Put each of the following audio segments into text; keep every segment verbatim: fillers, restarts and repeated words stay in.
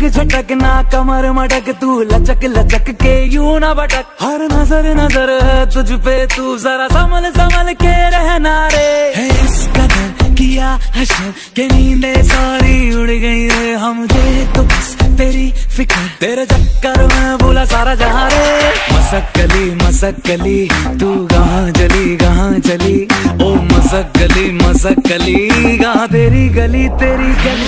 अंग झटकना कमर मटक, तू लचक लचक के यूं ना भटक। हर नजर नजर है तुझ पे, तू जरा संभल संभल के रहना रे। है इस कदर किया हशर के नींदे सारी उड़ गई रे। हम दे तो बस तेरी फिक्र, तेरे चक्कर में भूला सारा जहां रे। मसक्कली मसक्कली तू कहाँ चली कहाँ चली, ओ मसक्कली मसक्कली कहाँ तेरी गली तेरी गली।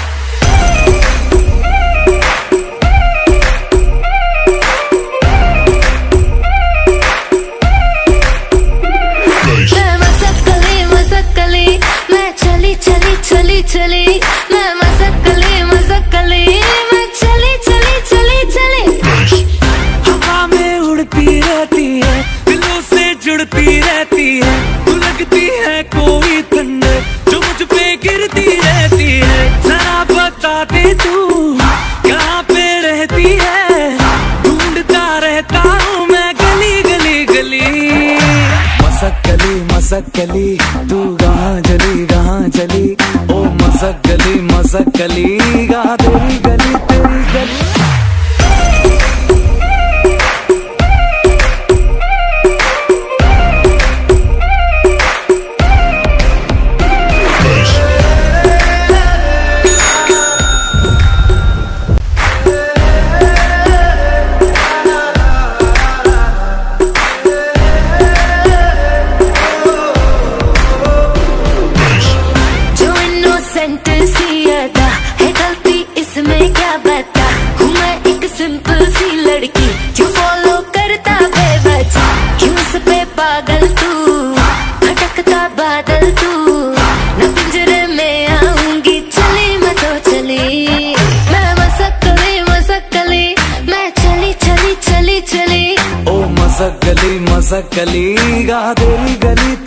चली चली मैं मसक्कली मसक्कली मैं चली चली चली चली। हवा में उड़ती रहती है, दिलों से जुड़ती रहती है। तू लगती है कोई ठंडे जो मुझ पे गिरती रहती है। जरा बता दे तू कहाँ पे रहती है, ढूंढता रहता हूँ मैं गली गली गली। मसक्कली मसक्कली तू कहाँ चली कहाँ चली, ओ मसक्कली मसक्कली कहाँ तेरी गली तेरी गली। है गलती इसमें क्या बता, हूँ मैं एक सिंपल सी लड़की जो फॉलो करता बेवजह। क्यों उस पे पागल तू, भटकता बादल तू, न पिंजरे में आऊंगी चली मैं तो चली। मैं मसक्कली मसक्कली मैं चली चली चली चली, ओ मसक्कली मसक्कली कहाँ तेरी गली